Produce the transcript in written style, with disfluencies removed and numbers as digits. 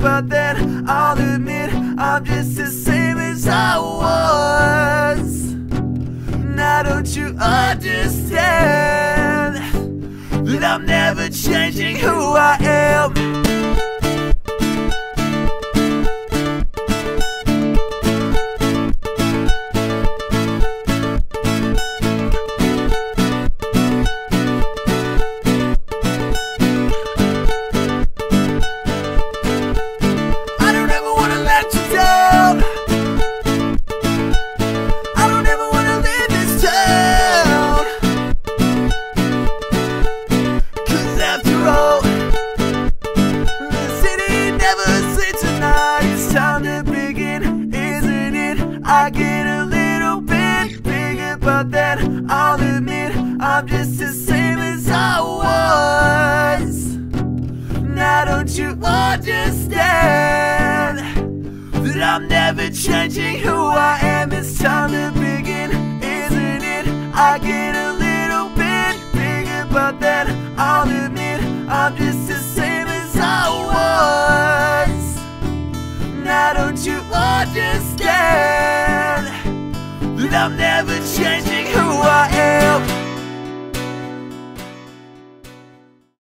but then I'll admit I'm just the same as I was. Now don't you understand that I'm never changing who I am? I get a little bit bigger, but then I'll admit I'm just the same as I was. Now don't you understand that I'm never changing who I am? It's time to begin, isn't it? I get a little bit bigger, but then I'll admit I'm just the same as I was. Now don't you understand that I'm never